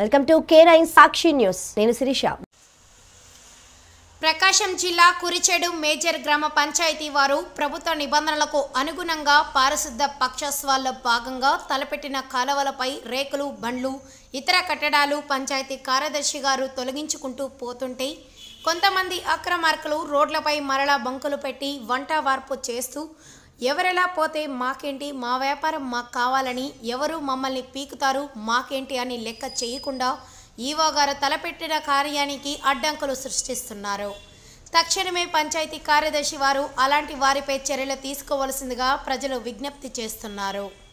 Welcome to K9 Sakshi news. నేను శిరీష. ప్రకాశం జిల్లా Kurichedu major గ్రామ పంచాయతీ వారు ప్రభుత్వ నిబంధనలకు అనుగుణంగా పారిశుద్ధ పక్షోత్సవాల్లో భాగంగా తలపెట్టిన కాలువలపై రేకులు, బండ్లు, ఇతర కట్టడాలు పంచాయతీ కార్యదర్శి గారు తొలగించుకుంటూ పోతుంటే కొంతమంది అక్రమార్కులు రోడ్లపై మరలా బంకులు పెట్టి వంట వార్పు చేస్తూ ఎవరెలా పోతే మాకేంటి, మా వ్యాపారం మాకు కావాలని, ఎవరు మమ్మల్ని పీకుతారు మాకేంటి అని లెక్క చేయకుండా ఈవో గారు తలపెట్టిన కార్యానికి అడ్డంకులు సృష్టిస్తున్నారు. తక్షణమే పంచాయతీ కార్యదర్శి వారు అలాంటి వారిపై చర్యలు తీసుకోవాల్సిందిగా ప్రజలు విజ్ఞప్తి చేస్తున్నారు.